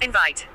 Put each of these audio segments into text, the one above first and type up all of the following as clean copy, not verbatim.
Invite.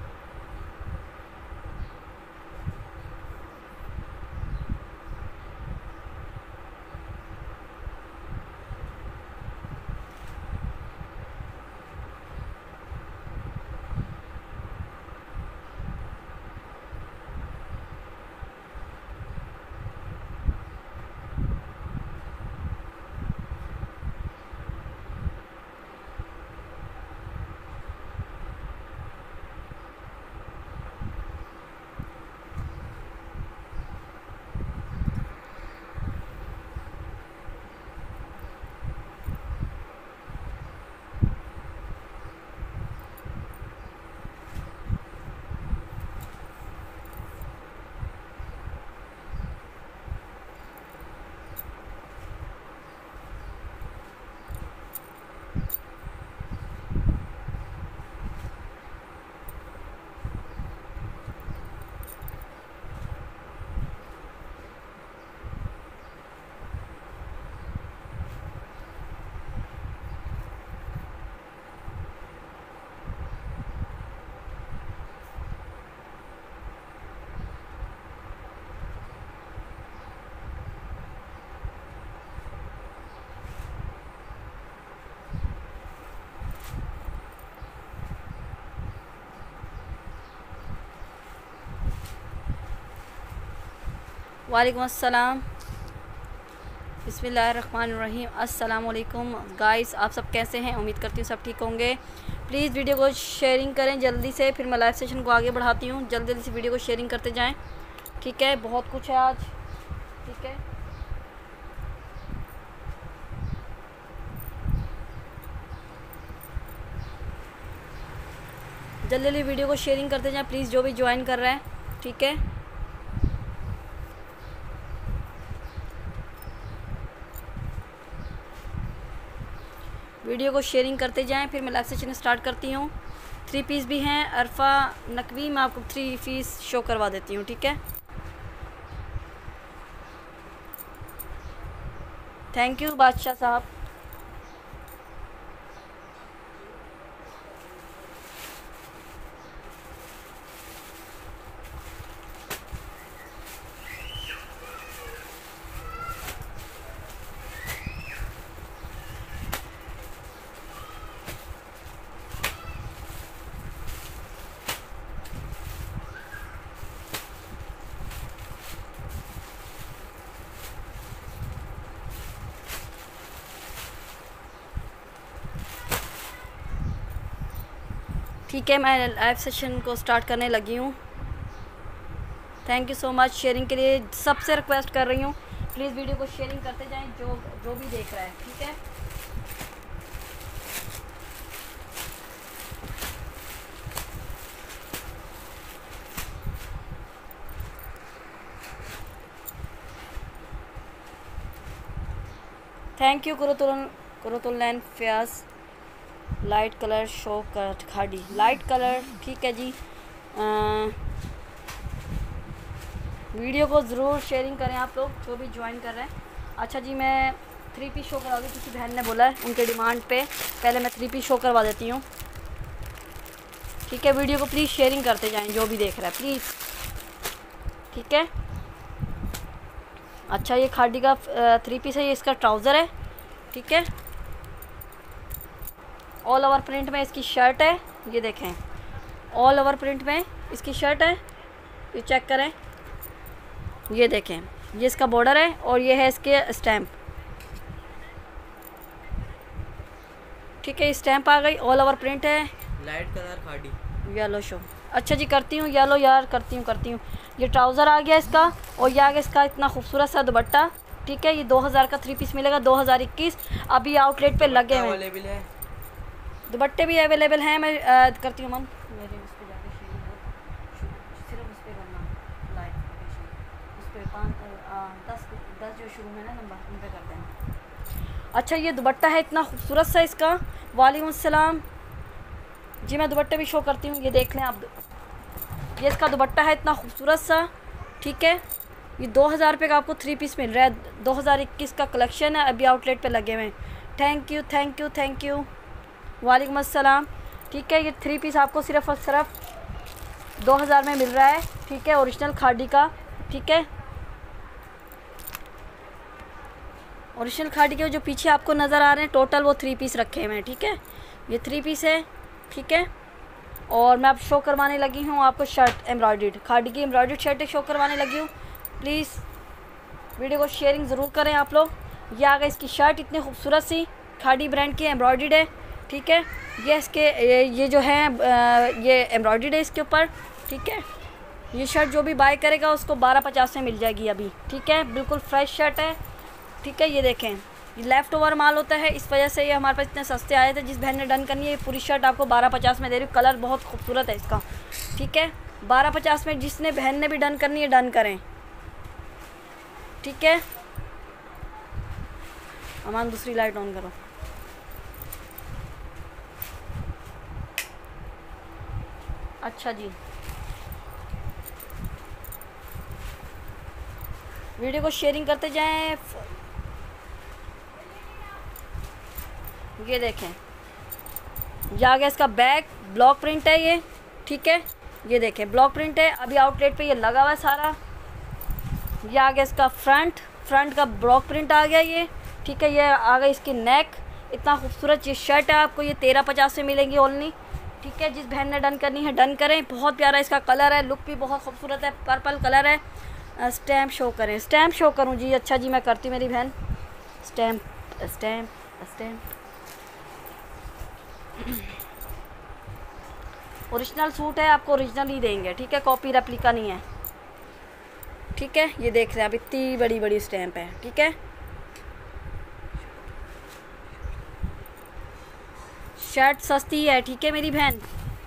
वालेकुम अस्सलाम, बिस्मिल्लाहिर्रहमानिर्रहीम। अस्सलाम वालेकुम गाइस, आप सब कैसे हैं? उम्मीद करती हूँ सब ठीक होंगे। प्लीज़ वीडियो को शेयरिंग करें जल्दी से, फिर मैं लाइव सेशन को आगे बढ़ाती हूँ। जल्दी जल्दी से वीडियो को शेयरिंग करते जाएं, ठीक है? बहुत कुछ है आज, ठीक है? जल्दी जल्दी वीडियो को शेयरिंग करते जाएं प्लीज़, जो भी ज्वाइन कर रहा है, ठीक है? वीडियो को शेयरिंग करते जाएं, फिर मैं लाइव सेशन स्टार्ट करती हूँ। 3 पीस भी हैं। अरफा नकवी, मैं आपको 3 पीस शो करवा देती हूँ, ठीक है? थैंक यू बादशाह साहब। ठीक है, मैं लाइव सेशन को स्टार्ट करने लगी हूँ। Thank you so much sharing के लिए। सबसे रिक्वेस्ट कर रही हूँ प्लीज़ वीडियो को शेयरिंग करते जाएं, जो भी देख रहा है, ठीक है? Thank you Quratulain Fayyaz. Light colour show कर खाड़ी, लाइट कलर, ठीक है जी। वीडियो को ज़रूर शेयरिंग करें आप लोग जो भी ज्वाइन कर रहे हैं। अच्छा जी, मैं 3 पीस शो करवा दूँ, किसी बहन ने बोला है, उनके डिमांड पे पहले मैं 3 पीस शो करवा देती हूँ, ठीक है? वीडियो को प्लीज़ शेयरिंग करते जाएं जो भी देख रहा है, प्लीज़, ठीक है? अच्छा, ये खाड़ी का 3 पीस है, ये इसका ट्राउज़र है, ठीक है? ऑल ओवर प्रिंट में इसकी शर्ट है, ये देखें, ऑल ओवर प्रिंट में इसकी शर्ट है, ये चेक करें, ये देखें, ये इसका बॉर्डर है और ये है इसके स्टैम्प, ठीक है? स्टैम्प आ गई, ऑल ओवर प्रिंट है, light colour khadi, yellow show. अच्छा जी, करती हूँ येलो यार, करती हूँ। ये ट्राउज़र आ गया इसका, और ये आ गया इसका इतना खूबसूरत सा दुपट्टा, ठीक है? ये 2000 का 3 पीस मिलेगा, 2021 अभी आउटलेट पे लगे हुए हैं। दुपट्टे भी अवेलेबल हैं। मैं करती हूँ मन मेरे उस पर जाके सिर्फ उस पर करना लाइव लोकेशन, उस पर 10 जो शुरू में ना नंबर, उन पर कर देना। अच्छा, ये दुपट्टा है इतना खूबसूरत सा इसका। वालेकुम अस्सलाम जी, मैं दुपट्टे भी शो करती हूँ, ये देख लें आप। ये इसका दुपट्टा है इतना खूबसूरत सा, ठीक है? ये 2000 रुपये का आपको 3 पीस मिल रहा है। 2021 का कलेक्शन है, अभी आउटलेट पे लगे हुए हैं। Thank you. वालेकुम अस्सलाम, ठीक है। ये 3 पीस आपको सिर्फ और सिर्फ 2000 में मिल रहा है, ठीक है। ओरिजिनल खादी का, ठीक है। ओरिजिनल खादी के जो पीछे आपको नज़र आ रहे हैं टोटल वो 3 पीस रखे हुए हैं, ठीक है। ये 3 पीस है, ठीक है। और मैं अब शो करवाने लगी हूँ आपको शर्ट एम्ब्रॉयडर्ड, खादी की एम्ब्रॉयडर्ड शर्ट शो करवाने लगी हूँ। प्लीज़ वीडियो को शेयरिंग ज़रूर करें आप लोग। ये आ गई इसकी शर्ट, इतनी खूबसूरत सी खादी ब्रांड की एम्ब्रॉयडर्ड है, ठीक है। ये इसके ये जो है ये एम्ब्रॉयडर्ड है इसके ऊपर, ठीक है। ये शर्ट जो भी बाय करेगा उसको 1250 में मिल जाएगी अभी, ठीक है। बिल्कुल फ्रेश शर्ट है, ठीक है। ये देखें, ये लेफ़्ट ओवर माल होता है, इस वजह से ये हमारे पास इतने सस्ते आए थे। जिस बहन ने डन करनी है, ये पूरी शर्ट आपको 1250 में दे रही हूँ। कलर बहुत खूबसूरत है इसका, ठीक है। 1250 में जिसने बहन ने भी डन करनी है डन करें, ठीक है। अमान दूसरी लाइट ऑन करो। अच्छा जी, वीडियो को शेयरिंग करते जाएं। ये देखें, ये आ गया इसका बैक, ब्लॉक प्रिंट है ये, ठीक है। ये देखें ब्लॉक प्रिंट है, अभी आउटलेट पे ये लगा हुआ है सारा। ये आ गया इसका फ्रंट का ब्लॉक प्रिंट आ गया ये, ठीक है। ये आ गई इसकी नेक, इतना खूबसूरत ये शर्ट है। आपको ये 1350 में मिलेंगी ओनली, ठीक है। जिस बहन ने डन करनी है डन करें। बहुत प्यारा इसका कलर है, लुक भी बहुत खूबसूरत है, पर्पल कलर है। स्टैम्प शो करें, स्टैम्प शो करूँ जी? अच्छा जी, मैं करती मेरी बहन। Stamp stamp stamp original suit है, आपको ओरिजिनल ही देंगे, ठीक है। कॉपी रेप्लिका नहीं है, ठीक है। ये देख रहे हैं आप, इतनी बड़ी बड़ी स्टैम्प है, ठीक है। शर्ट सस्ती है, ठीक है मेरी बहन।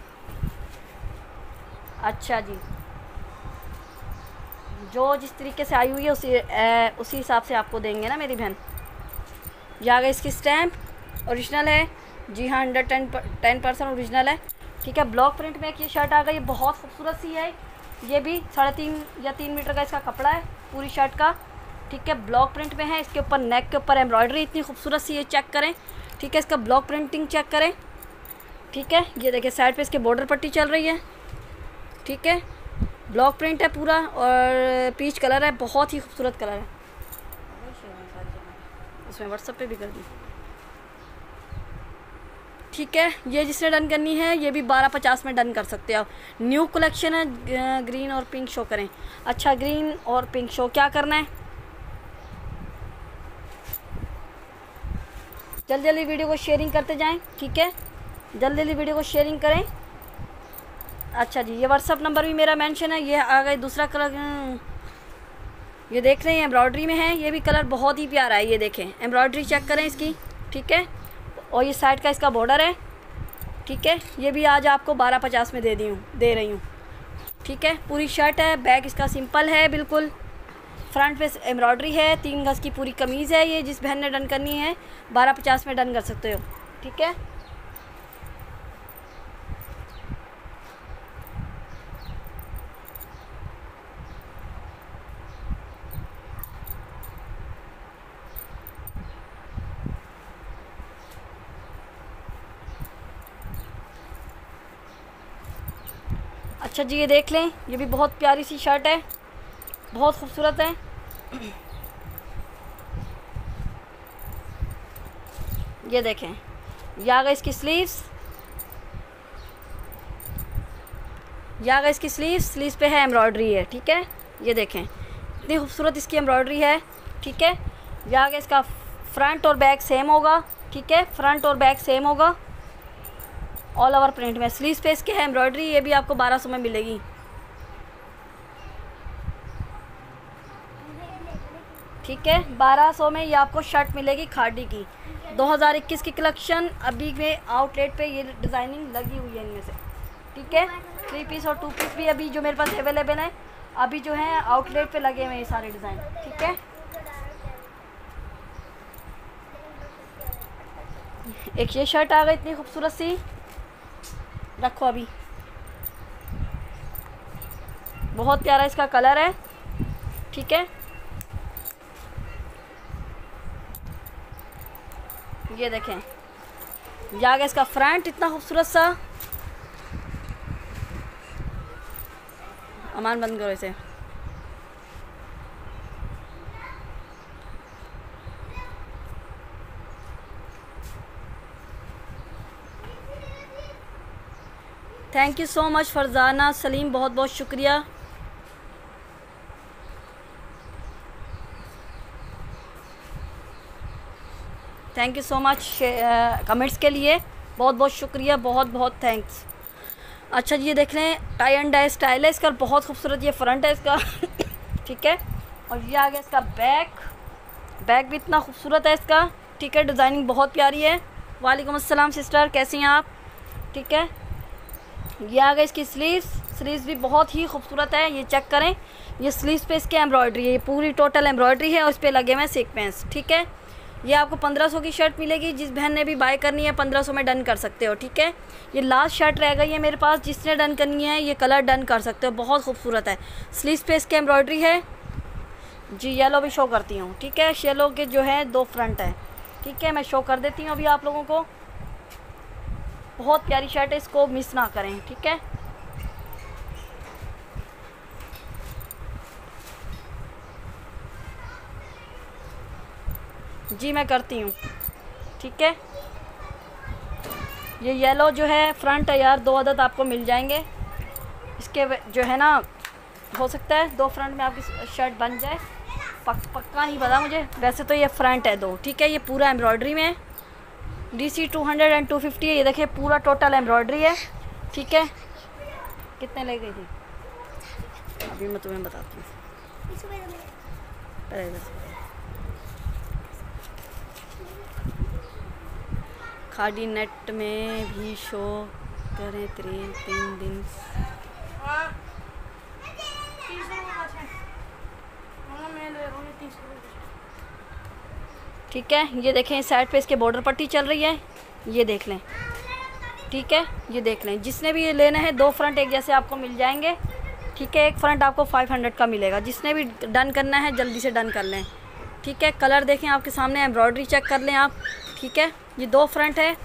अच्छा जी, जो जिस तरीके से आई हुई है उसी हिसाब से आपको देंगे ना मेरी बहन। ये आ गई इसकी स्टैम्प, ओरिजिनल है जी हाँ, 110% ओरिजिनल है, ठीक है। ब्लॉक प्रिंट में एक ये शर्ट आ गई, बहुत खूबसूरत सी है। ये भी 3.5 या 3 मीटर का इसका कपड़ा है पूरी शर्ट का, ठीक है। ब्लॉक प्रिंट में है, इसके ऊपर नेक के ऊपर एम्ब्रॉयडरी इतनी खूबसूरत सी है, चेक करें, ठीक है। इसका ब्लॉक प्रिंटिंग चेक करें, ठीक है। ये देखिए साइड पे इसके बॉर्डर पट्टी चल रही है, ठीक है। ब्लॉक प्रिंट है पूरा और पीच कलर है, बहुत ही खूबसूरत कलर है। उसमें व्हाट्सएप पे भी कर दी, ठीक है। ये जिसने डन करनी है ये भी 1250 में डन कर सकते हो। न्यू कलेक्शन है, ग्रीन और पिंक शो करें। अच्छा, ग्रीन और पिंक शो क्या करना है? जल्दी जल्दी वीडियो को शेयरिंग करते जाएं, ठीक है। जल्दी जल्दी वीडियो को शेयरिंग करें। अच्छा जी, ये व्हाट्सअप नंबर भी मेरा मेंशन है। ये आ गए दूसरा कलर, ये देख रहे हैं एम्ब्रॉयडरी में है, ये भी कलर बहुत ही प्यारा है। ये देखें एम्ब्रॉयडरी चेक करें इसकी, ठीक है। और ये साइड का इसका बॉर्डर है, ठीक है। ये भी आज आपको 1250 में दे रही हूँ, ठीक है। पूरी शर्ट है, बैक इसका सिंपल है बिल्कुल, फ्रंट पे एम्ब्रॉयडरी है, 3 गज की पूरी कमीज़ है। ये जिस बहन ने डन करनी है 1250 में डन कर सकते हो, ठीक है। अच्छा जी, ये देख लें, ये भी बहुत प्यारी सी शर्ट है, बहुत खूबसूरत है। ये देखें, ये आ गई इसकी स्लीव्स, ये आ गई इसकी स्लीव्स पे है एम्ब्रॉयडरी है, ठीक है। ये देखें इतनी खूबसूरत इसकी एम्ब्रॉयडरी है, ठीक है। ये आ गया इसका फ्रंट और बैक सेम होगा, ठीक है। फ्रंट और बैक सेम होगा, ऑल ओवर प्रिंट में। स्लीव्स पे इसके है एम्ब्रॉयडरी, ये भी आपको 1200 में मिलेगी, ठीक है। 1200 में ये आपको शर्ट मिलेगी खादी की। 2021 की कलेक्शन अभी में आउटलेट पे ये डिज़ाइनिंग लगी हुई है इनमें से, ठीक है। 3 पीस और 2 पीस भी अभी जो मेरे पास अवेलेबल है, अभी जो है आउटलेट पे लगे हुए हैं ये सारे डिज़ाइन, ठीक है। एक ये शर्ट आ गई इतनी खूबसूरत सी, रखो अभी, बहुत प्यारा इसका कलर है, ठीक है। ये देखें, ये आ गया इसका फ्रंट इतना खूबसूरत सा, अमान बंद करो इसे। Thank you so much Farzana Saleem, बहुत बहुत शुक्रिया। Thank you so much comments के लिए, बहुत बहुत शुक्रिया, बहुत बहुत थैंक्स। अच्छा जी, ये देख लें टाई एंड डाई स्टाइल है इसका, बहुत खूबसूरत ये फ्रंट है इसका ठीक है। और ये आ गया इसका बैक भी इतना खूबसूरत है इसका, ठीक है। डिज़ाइनिंग बहुत प्यारी है। वालेकुम अस्सलाम सिस्टर, कैसी हैं आप? ठीक है। ये आ गया इसकी स्लीव्स भी बहुत ही खूबसूरत है। ये चेक करें, ये स्लीव्स पे इसके एम्ब्रॉयडरी है, ये पूरी टोटल एम्ब्रॉयडरी है और इस पर लगे हुए सीक्वेंस, ठीक है। ये आपको 1500 की शर्ट मिलेगी। जिस बहन ने भी बाय करनी है 1500 में डन कर सकते हो, ठीक है। ये लास्ट शर्ट रह गई है मेरे पास, जिसने डन करनी है ये कलर डन कर सकते हो, बहुत खूबसूरत है। स्लीव्स पे इसके एम्ब्रॉयडरी है जी। येलो भी शो करती हूँ, ठीक है। येलो के जो है 2 फ्रंट है, ठीक है। मैं शो कर देती हूँ अभी आप लोगों को। बहुत प्यारी शर्ट है, इसको मिस ना करें, ठीक है। जी मैं करती हूँ, ठीक है। ये येलो जो है फ्रंट है यार, 2 अदद आपको मिल जाएंगे इसके जो है ना। हो सकता है 2 फ्रंट में आपकी शर्ट बन जाए, पक्का नहीं पता मुझे। वैसे तो ये फ्रंट है 2, ठीक है। ये पूरा एम्ब्रॉयडरी में है, DC 200 एंड 250 है। ये देखिए पूरा टोटल एम्ब्रॉयडरी है, ठीक है। कितने ले गई थी अभी मैं तुम्हें बताती हूँ। खादी नेट में भी शो करें 3 दिन। ठीक है। ये देखें साइड पे इसके बॉर्डर पट्टी चल रही है, ये देख लें, ठीक है। ये देख लें, जिसने भी ये लेना है 2 फ्रंट एक जैसे आपको मिल जाएंगे, ठीक है। एक फ्रंट आपको 500 का मिलेगा। जिसने भी डन करना है जल्दी से डन कर लें, ठीक है। कलर देखें आपके सामने, एम्ब्रॉयडरी चेक कर लें आप, ठीक है। ये 2 फ्रंट है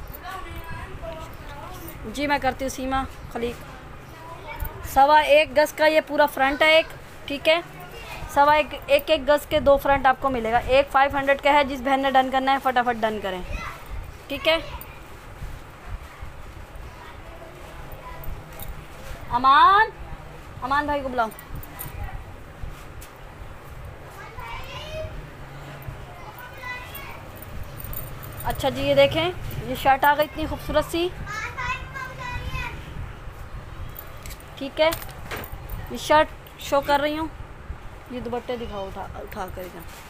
जी। मैं करती हूँ सीमा खलीक। 1.25 गज़ का ये पूरा फ्रंट है एक, ठीक है। 1.25 गज़ के 2 फ्रंट आपको मिलेगा। एक 500 का है। जिस बहन ने डन करना है फटाफट डन करें, ठीक है। अमान भाई को बुलाओ। अच्छा जी, ये देखें ये शर्ट आ गई इतनी खूबसूरत सी, ठीक है। ये शर्ट शो कर रही हूँ। ये दुपट्टे दिखाओ उठा कर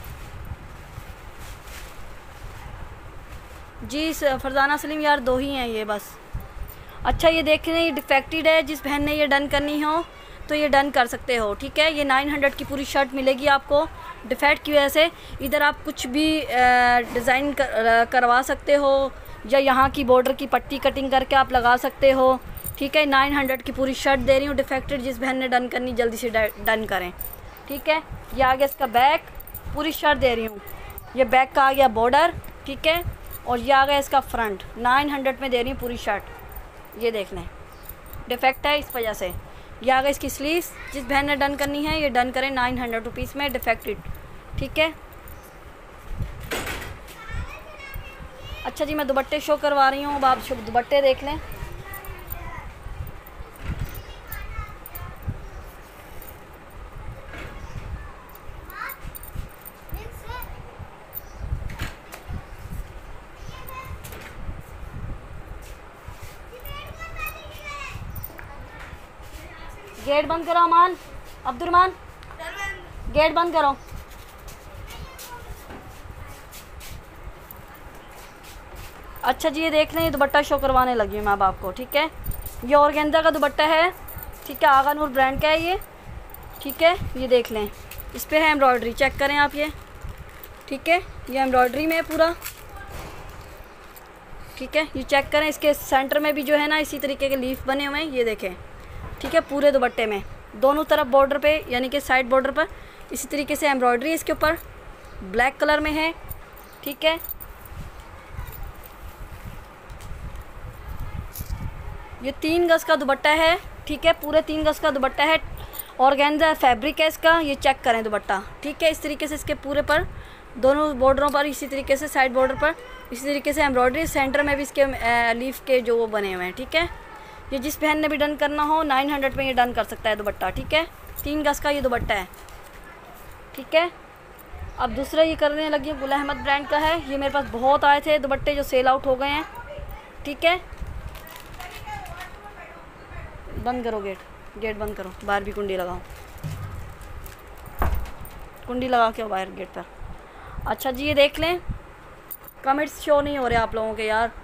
जी। फरजाना सलीम यार 2 ही हैं ये बस। अच्छा ये देखें, ये डिफेक्टेड है। जिस बहन ने ये डन करनी हो तो ये डन कर सकते हो, ठीक है। ये 900 की पूरी शर्ट मिलेगी आपको डिफेक्ट की वजह से। इधर आप कुछ भी डिज़ाइन करवा सकते हो, या यहाँ की बॉर्डर की पट्टी कटिंग करके आप लगा सकते हो, ठीक है। 900 की पूरी शर्ट दे रही हूँ डिफेक्टेड। जिस बहन ने डन करनी जल्दी से डन करें, ठीक है। ये आ गया इसका बैक, पूरी शर्ट दे रही हूँ। ये बैक का आ गया बॉर्डर, ठीक है। और ये आ गया इसका फ्रंट, 900 में दे रही हूँ पूरी शर्ट। ये देख लें डिफेक्ट है इस वजह से। ये आ गया इसकी स्लीव्स। जिस बहन ने डन करनी है ये डन करें 900 रुपीज़ में डिफेक्टेड, ठीक है। अच्छा जी, मैं दुपट्टे शो करवा रही हूँ, अब आप दुपट्टे देख लें। गेट बंद करो अमान, अब्दुलरमान गेट बंद करो। अच्छा जी, ये देख लें, ये दुपट्टा शो करवाने लगी हूँ मैं अब आपको, ठीक है। ये ऑर्गेन्जा का दुपट्टा है, ठीक है। आगा नूर ब्रांड का है ये, ठीक है। ये देख लें, इस पे है एम्ब्रॉयडरी, चेक करें आप ये, ठीक है। ये एम्ब्रॉयडरी में है पूरा, ठीक है। ये चेक करें, इसके सेंटर में भी जो है ना इसी तरीके के लीफ बने हुए हैं, ये देखें, ठीक है। पूरे दुपट्टे में दोनों तरफ बॉर्डर पे यानी कि साइड बॉर्डर पर इसी तरीके से एम्ब्रॉयडरी इसके ऊपर ब्लैक कलर में है, ठीक है। ये 3 गज़ का दुपट्टा है, ठीक है। पूरे 3 गज़ का दुपट्टा है ऑर्गेन्जा फैब्रिक है इसका, ये चेक करें दुपट्टा, ठीक है। इस तरीके से इसके पूरे पर दोनों बॉर्डरों पर इसी तरीके से, साइड बॉर्डर पर इसी तरीके से एम्ब्रॉयडरी, सेंटर में भी इसके लीफ के जो वो बने हुए हैं, ठीक है। ये जिस बहन ने भी डन करना हो 900 में ये डन कर सकता है दुपट्टा, ठीक है। 3 गज का ये दुपट्टा है, ठीक है। अब दूसरा ये करने लगी हूँ, गुल अहमद ब्रांड का है। ये मेरे पास बहुत आए थे दुपट्टे जो सेल आउट हो गए हैं, ठीक है। बंद करो गेट बंद करो, बाहर भी कुंडी लगाओ, कुंडी लगा के बाहर गेट पर। अच्छा जी, ये देख लें, कमेंट्स शो नहीं हो रहे आप लोगों के यार।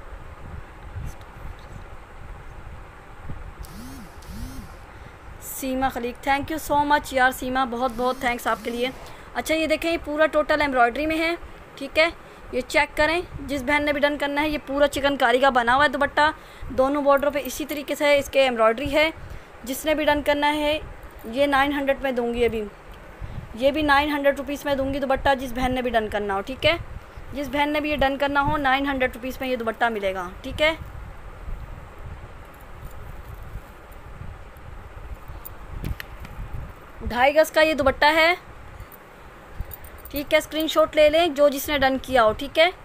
Seema Khaliq, thank you so much यार सीमा, बहुत बहुत थैंक्स आपके लिए। अच्छा ये देखें, ये पूरा टोटल एम्ब्रॉयडरी में है, ठीक है। ये चेक करें, जिस बहन ने भी डन करना है, ये पूरा चिकनकारी का बना हुआ है दुपट्टा, दोनों बॉर्डरों पे इसी तरीके से इसके एम्ब्रॉयडरी है। जिसने भी डन करना है ये 900 में दूंगी, अभी ये भी 900 रुपीज़ में दूंगी दुपट्टा, जिस बहन ने भी डन करना हो, ठीक है। जिस बहन ने भी ये डन करना हो 900 रुपीज़ में ये दुपट्टा मिलेगा, ठीक है। ढाई गज का ये दुपट्टा है, ठीक है। स्क्रीनशॉट ले लें जो जिसने डन किया हो, ठीक है।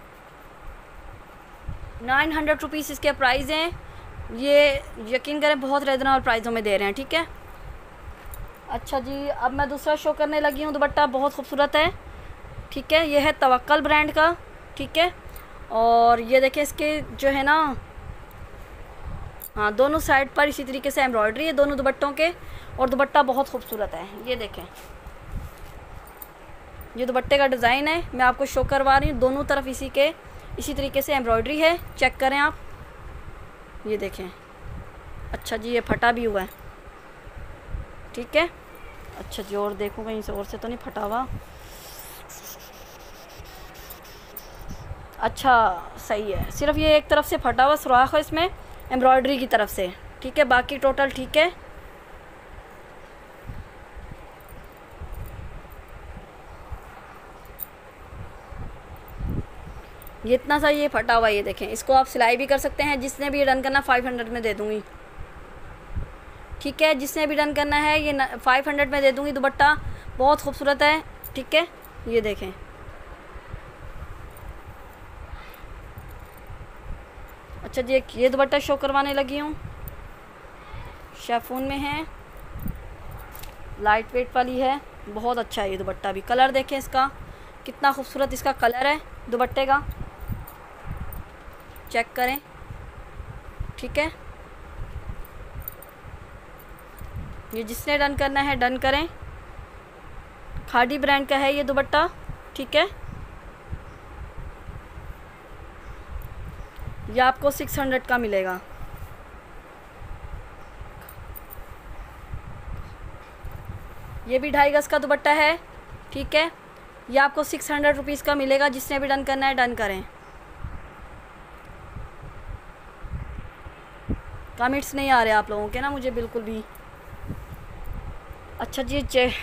900 रुपीज़ इसके प्राइस हैं, ये यकीन करें बहुत रिजनेबल प्राइसों में दे रहे हैं, ठीक है। अच्छा जी, अब मैं दूसरा शो करने लगी हूँ दुपट्टा, बहुत खूबसूरत है, ठीक है। ये है तवक्कल ब्रांड का, ठीक है। और ये देखें इसके जो है ना, हाँ, दोनों साइड पर इसी तरीके से एम्ब्रॉयडरी है दोनों दुपट्टों के, और दुपट्टा बहुत खूबसूरत है। ये देखें, ये दुपट्टे का डिज़ाइन है, मैं आपको शो करवा रही हूँ। दोनों तरफ इसी तरीके से एम्ब्रॉयडरी है, चेक करें आप, ये देखें। अच्छा जी, ये फटा भी हुआ है, ठीक है। अच्छा जी, और देखो कहीं से और से तो नहीं फटा हुआ। अच्छा सही है, सिर्फ ये एक तरफ से फटा हुआ सुराख है इसमें एम्ब्रॉयडरी की तरफ से, ठीक है। बाकी टोटल ठीक है। ये इतना सा ये फटा हुआ, ये देखें। इसको आप सिलाई भी कर सकते हैं, जिसने भी डन करना 500 में दे दूँगी, ठीक है। जिसने भी डन करना है ये 500 में दे दूँगी दुपट्टा, बहुत खूबसूरत है, ठीक है। ये देखें, अच्छा जी, ये दुपट्टा शो करवाने लगी हूँ, शेफून में है, लाइट वेट वाली है, बहुत अच्छा है ये दुपट्टा भी। कलर देखें इसका, कितना खूबसूरत इसका कलर है दुपट्टे का, चेक करें, ठीक है। ये जिसने डन करना है डन करें। खादी ब्रांड का है ये दुपट्टा, ठीक है। ये आपको 600 का मिलेगा। ये भी 2.5 गज का दुपट्टा है, ठीक है। ये आपको 600 रुपीज़ का मिलेगा। जिसने भी डन करना है डन करें। कमेंट्स नहीं आ रहे आप लोगों के ना मुझे बिल्कुल भी। अच्छा जी,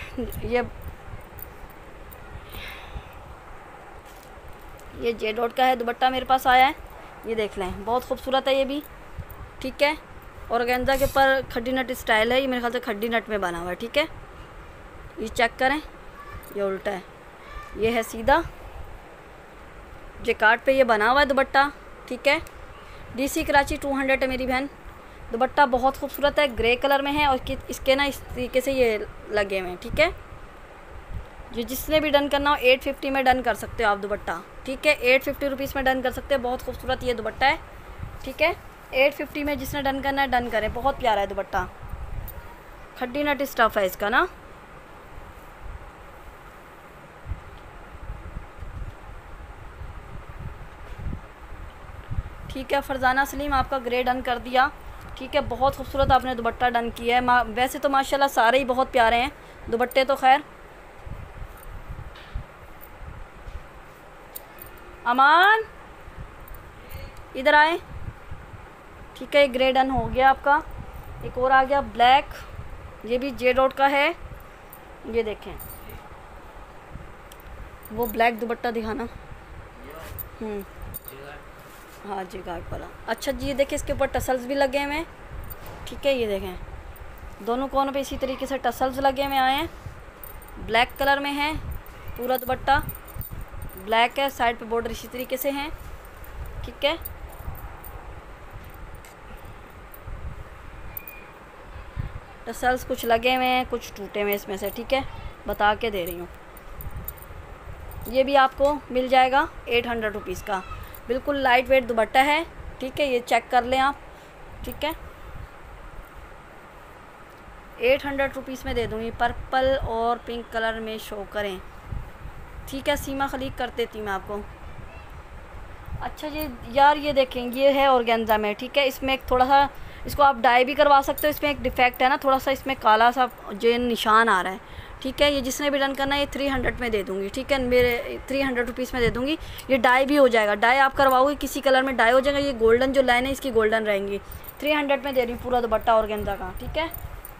ये जे डॉट का है दुपट्टा मेरे पास आया है, ये देख लें, बहुत खूबसूरत है ये भी, ठीक है। और ऑर्गेन्जा के ऊपर खड्डी नट स्टाइल है, ये मेरे ख्याल से खड्डी नट में बना हुआ है, ठीक है। ये चेक करें, ये उल्टा है, ये है सीधा, जेकार्ड पे ये बना हुआ है दुपट्टा, ठीक है। DC कराची 200 है मेरी बहन। दुपट्टा बहुत खूबसूरत है, ग्रे कलर में है, और इसके ना इस तरीके से ये लगे हुए हैं, ठीक है। जो जिसने भी डन करना हो 850 में डन कर सकते हो आप दुपट्टा, ठीक है। 850 रुपीज़ में डन कर सकते हैं। बहुत खूबसूरत ये दुपट्टा है, ठीक है। 850 में जिसने डन करना है डन करें। बहुत प्यारा है दुपट्टा, खड्डी नट स्टफ़ है इसका ना। ठीक है, फरजाना सलीम आपका ग्रे डन कर दिया, ठीक है। बहुत खूबसूरत आपने दुपट्टा डन किया है। वैसे तो माशाल्लाह सारे ही बहुत प्यारे हैं दुपट्टे तो। खैर अमान इधर आए, ठीक है। ग्रे डन हो गया आपका। एक और आ गया ब्लैक, ये भी जे डॉट का है, ये देखें। वो ब्लैक दुपट्टा दिखाना। हाँ जी, गार्ड वाला। अच्छा जी, ये देखें, इसके ऊपर टसल्स भी लगे हुए हैं, ठीक है। ये देखें, दोनों कोनों पे इसी तरीके से टसल्स लगे हुए आए हैं। ब्लैक कलर में है पूरा दुपट्टा, ब्लैक है, साइड पे बॉर्डर इसी तरीके से हैं। ठीक है, टसल्स कुछ लगे हुए हैं, कुछ टूटे हुए इसमें से। ठीक है, बता के दे रही हूँ। ये भी आपको मिल जाएगा 800 रुपीज़ का, बिल्कुल लाइट वेट दुपट्टा है। ठीक है, ये चेक कर लें आप। ठीक है, 800 रुपीज़ में दे दूँगी। पर्पल और पिंक कलर में शो करें। ठीक है, सीमा खलीक कर देती मैं आपको। अच्छा जी यार, ये देखें, ये है ऑर्गेन्जा में। ठीक है, इसमें एक थोड़ा सा, इसको आप डाई भी करवा सकते हो। इसमें एक डिफेक्ट है ना, थोड़ा सा इसमें काला सा जो निशान आ रहा है। ठीक है, ये जिसने भी डन करना है ये 300 में दे दूँगी। ठीक है, मेरे 300 रुपीज़ में दे दूँगी। ये डाई भी हो जाएगा, डाई आप करवाओगे किसी कलर में डाई हो जाएगा। ये गोल्डन जो लाइन है इसकी गोल्डन रहेंगी। 300 में दे रही हूँ पूरा दुपट्टा ऑर्गेन्जा का। ठीक है,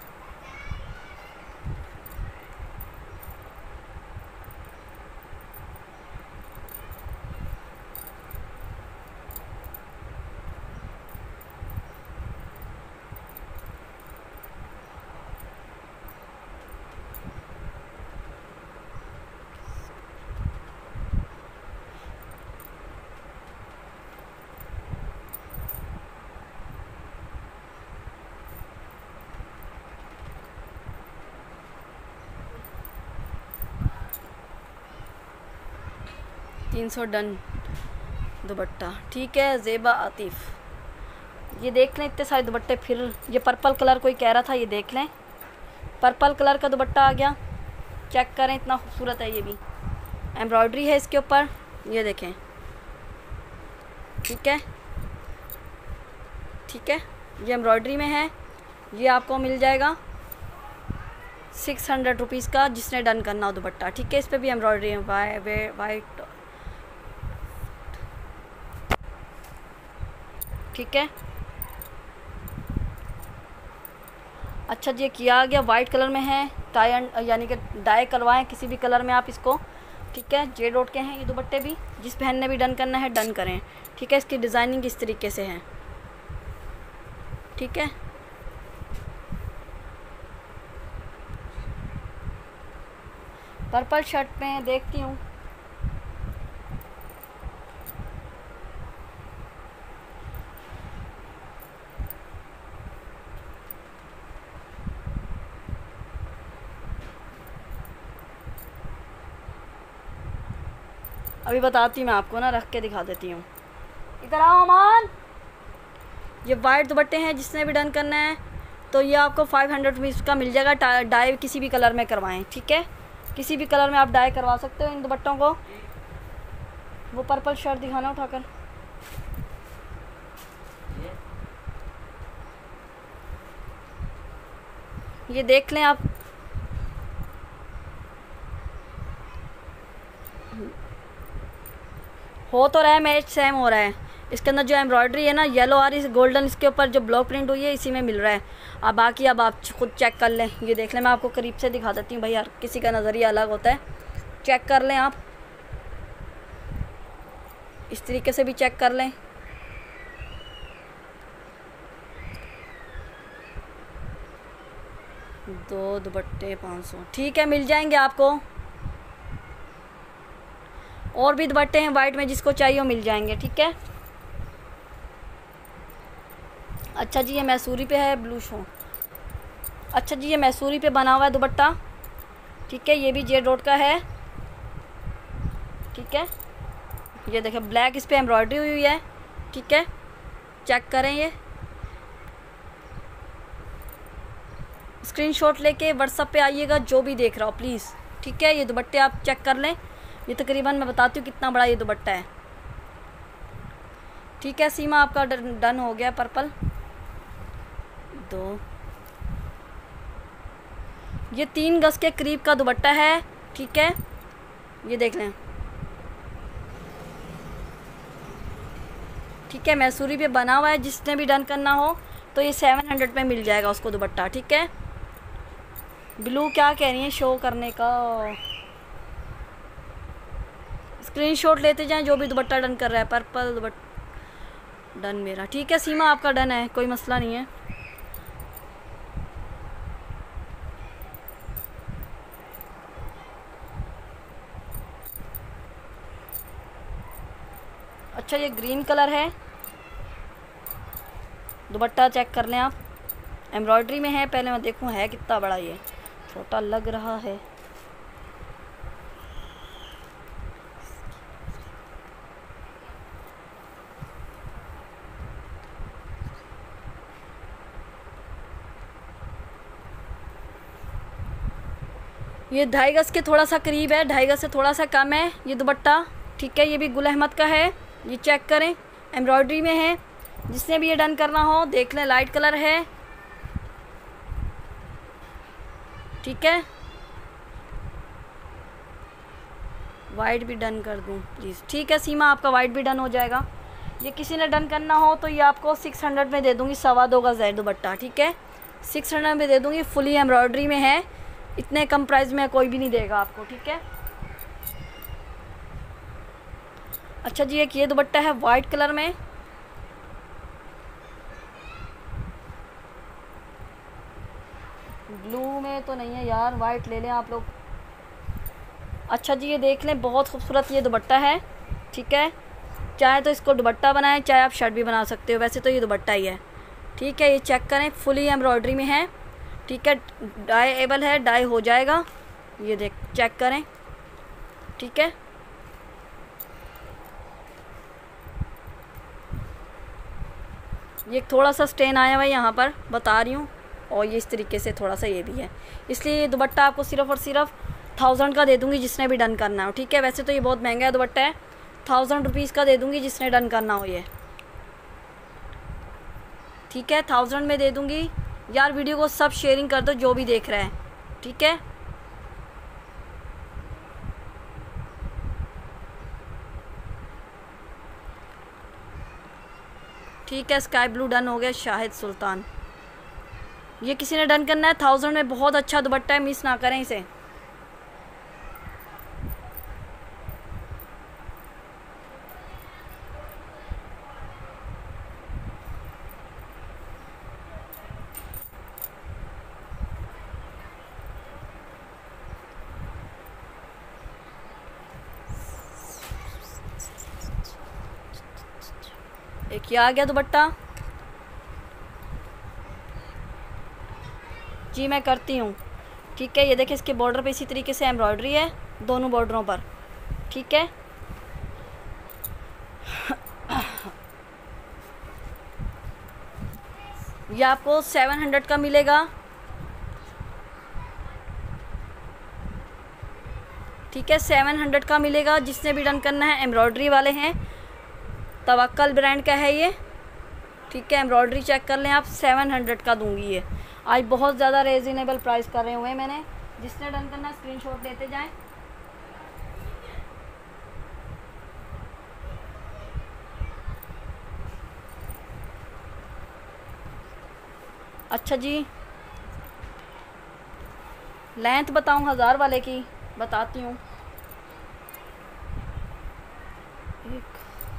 $300 डन दुपट्टा। ठीक है, ज़ेबा आतिफ, ये देख लें इतने सारे दुपट्टे। फिर ये पर्पल कलर कोई कह रहा था, ये देख लें, पर्पल कलर का दुपट्टा आ गया। चेक करें, इतना खूबसूरत है। ये भी एम्ब्रॉयडरी है इसके ऊपर, ये देखें। ठीक है, ठीक है, ये एम्ब्रॉयडरी में है। ये आपको मिल जाएगा 600 रुपीज़ का, जिसने डन करना हो दुपट्टा। ठीक है, इस पर भी एम्ब्रॉयडरी है वाइट। ठीक है, अच्छा जी, किया गया वाइट कलर में है। टाई यानी कि डाई करवाएं किसी भी कलर में आप इसको। ठीक है, जे डॉट के हैं ये दुपट्टे भी। जिस बहन ने भी डन करना है डन करें। ठीक है, इसकी डिज़ाइनिंग इस तरीके से है। ठीक है, पर्पल शर्ट में देखती हूँ। अभी बताती मैं आपको ना, रख के दिखा देती हूँ। इधर आओ अमान। ये वाइट दुपट्टे हैं, जिसने भी डन करना है तो ये आपको 500 रुपीज़ का मिल जाएगा। डाई किसी भी कलर में करवाएं। ठीक है, किसी भी कलर में आप डाई करवा सकते हो इन दुपट्टों को। वो पर्पल शर्ट दिखाना उठाकर। ये देख लें आप, हो तो रहा है मैच, सेम हो रहा है। इसके अंदर जो एम्ब्रॉयडरी है ना, येलो आ रही है गोल्डन, इसके ऊपर जो ब्लॉक प्रिंट हुई है इसी में मिल रहा है। अब बाकी अब आप खुद चेक कर लें। ये देख लें, मैं आपको करीब से दिखा देती हूँ भाई, हर किसी का नज़रिया अलग होता है। चेक कर लें आप, इस तरीके से भी चेक कर लें। दो दुपट्टे 500। ठीक है, मिल जाएंगे आपको। और भी दुपट्टे हैं वाइट में, जिसको चाहिए वो मिल जाएंगे। ठीक है, अच्छा जी, ये मैसूरी पे है ब्लू शो। अच्छा जी, ये मैसूरी पे बना हुआ है दुपट्टा। ठीक है, ये भी जे डॉट का है। ठीक है, ये देखें ब्लैक, इस पे एम्ब्रॉयडरी हुई है। ठीक है, चेक करें। ये स्क्रीनशॉट लेके व्हाट्सएप पे आइएगा जो भी देख रहा हो प्लीज़। ठीक है, ये दुपट्टे आप चेक कर लें। ये तकरीबन मैं बताती हूँ कितना बड़ा ये दुपट्टा है। ठीक है, सीमा आपका डन हो गया। पर्पल 2, ये 3 गज के करीब का दुपट्टा है। ठीक है, ये देख लें। ठीक है, मैसूरी पे बना हुआ है, जिसने भी डन करना हो तो ये 700 में मिल जाएगा उसको दुपट्टा। ठीक है, ब्लू क्या कह रही है शो करने का, स्क्रीनशॉट लेते जाएं जो भी दुपट्टा डन कर रहा है। पर्पल दुपट्टा डन मेरा। ठीक है, सीमा आपका डन है, कोई मसला नहीं है। अच्छा ये ग्रीन कलर है, दुपट्टा चेक कर लें आप, एम्ब्रॉयडरी में है। पहले मैं देखूं है कितना बड़ा, ये छोटा लग रहा है। ये 2.5 गज के थोड़ा सा करीब है, 2.5 गज से थोड़ा सा कम है ये दुपट्टा, ठीक है। ये भी गुल अहमद का है, ये चेक करें, एम्ब्रॉयडरी में है। जिसने भी ये डन करना हो देख लें, लाइट कलर है, ठीक है। वाइट भी डन कर दूं प्लीज़, ठीक है सीमा, आपका वाइट भी डन हो जाएगा। ये किसी ने डन करना हो तो ये आपको 600 में दे दूंगी, 2.25 गज है दुपट्टा, ठीक है। 600 में दे दूंगी, फुली एम्ब्रॉयडरी में है। इतने कम प्राइस में कोई भी नहीं देगा आपको, ठीक है। अच्छा जी एक ये दुपट्टा है वाइट कलर में, ब्लू में तो नहीं है यार, वाइट ले लें आप लोग। अच्छा जी ये देख लें, बहुत खूबसूरत ये दुपट्टा है, ठीक है। चाहे तो इसको दुपट्टा बनाएं, चाहे आप शर्ट भी बना सकते हो, वैसे तो ये दुपट्टा ही है, ठीक है। ये चेक करें, फुली एम्ब्रॉयडरी में है, ठीक है। डाई एबल है, डाई हो जाएगा, ये देख चेक करें, ठीक है। ये थोड़ा सा स्टेन आया हुआ है यहाँ पर, बता रही हूँ, और ये इस तरीके से थोड़ा सा ये भी है, इसलिए ये दुपट्टा आपको सिर्फ़ और सिर्फ 1000 का दे दूँगी जिसने भी डन करना हो, ठीक है। वैसे तो ये बहुत महंगा है दुपट्टा है, 1000 रुपीज़ का दे दूँगी जिसने डन करना हो ये, ठीक है। 1000 में दे दूँगी यार। वीडियो को सब शेयरिंग कर दो जो भी देख रहे हैं, ठीक है। ठीक है, स्काई ब्लू डन हो गया, शाहिद सुल्तान। ये किसी ने डन करना है 1000 में, बहुत अच्छा दुपट्टा है, मिस ना करें इसे। एक ये आ गया दुपट्टा जी, मैं करती हूँ, ठीक है। ये देखिए इसके बॉर्डर पे इसी तरीके से एम्ब्रॉयडरी है, दोनों बॉर्डरों पर, ठीक है। ये आपको 700 का मिलेगा, ठीक है। 700 का मिलेगा, जिसने भी डन करना है। एम्ब्रॉयडरी वाले हैं, तवक्कल ब्रांड का है ये, ठीक है। एम्ब्रॉयडरी चेक कर लें आप, 700 का दूंगी ये। आज बहुत ज़्यादा रीज़नेबल प्राइस कर रहे हुए हैं मैंने। जिसने डन करना स्क्रीनशॉट लेते जाएं। अच्छा जी लेंथ बताऊं 1000 वाले की, बताती हूँ। एक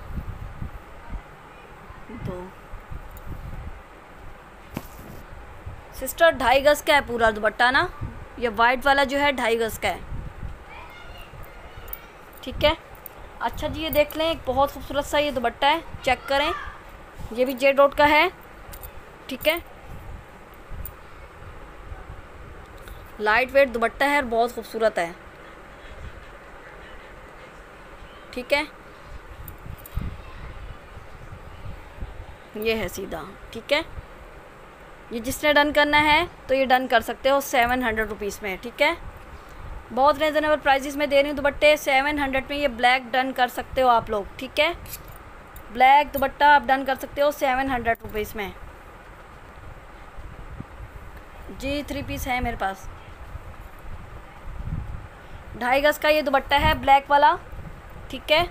दो सिस्टर 2.5 गज का है पूरा दुपट्टा ना, ये वाइट वाला जो है 2.5 गज का है, ठीक है। अच्छा जी ये देख लें, एक बहुत खूबसूरत सा ये दुपट्टा है, चेक करें। ये भी जे डॉट का है, ठीक है। लाइट वेट दुपट्टा है और बहुत खूबसूरत है, ठीक है। ये है सीधा, ठीक है। ये जिसने डन करना है तो ये डन कर सकते हो 700 रुपीज़ में, ठीक है। बहुत रीज़नेबल प्राइसेस में दे रही हूँ दुपट्टे, 700 में ये ब्लैक डन कर सकते हो आप लोग, ठीक है। ब्लैक दुपट्टा आप डन कर सकते हो 700 रुपीज़ में जी। 3 पीस है मेरे पास। 2.5 गज का ये दुपट्टा है ब्लैक वाला, ठीक है।